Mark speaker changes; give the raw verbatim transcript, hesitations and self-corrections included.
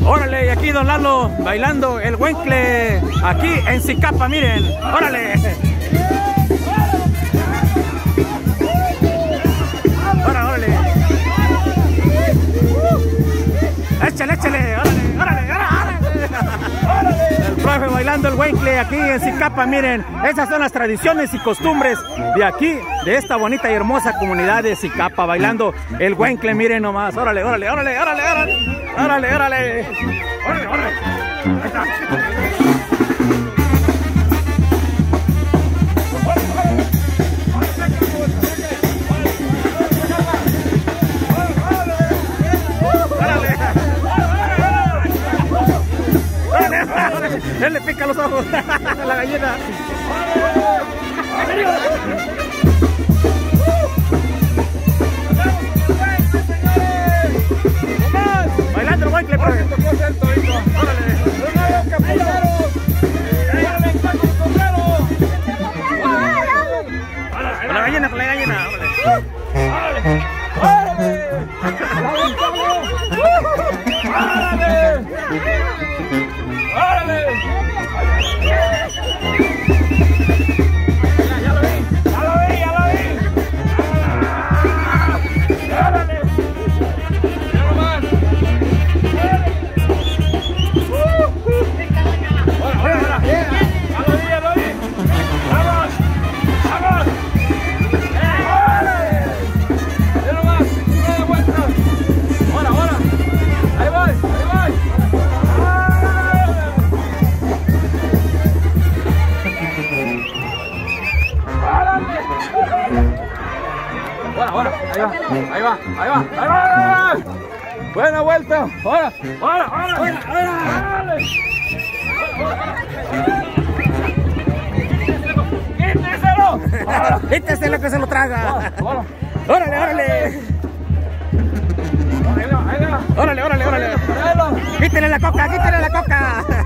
Speaker 1: Órale, y aquí don Lalo bailando el huencle aquí en Zicapa, miren. Órale. Órale, órale. Échale, échale. Órale, órale, órale. El profe bailando el huencle aquí en Zicapa, miren. Esas son las tradiciones y costumbres de aquí, de esta bonita y hermosa comunidad de Zicapa, bailando el huencle, miren nomás. Órale, órale, órale, órale, órale. Órale, órale. Órale, órale. Ahí está. Él le pica los ojos a la gallina. Bailando el huencle, profe. Con la gallina, con la gallina. Ahí va, ahí va, ahí va, ahí va. Buena vuelta. Ahora, ahora, ahora, ahora. ¡Quíteselo! ¡Quíteselo que se lo traga! ¡Órale, órale! ¡Órale, órale, órale! ¡Quítele la coca, quítele la coca!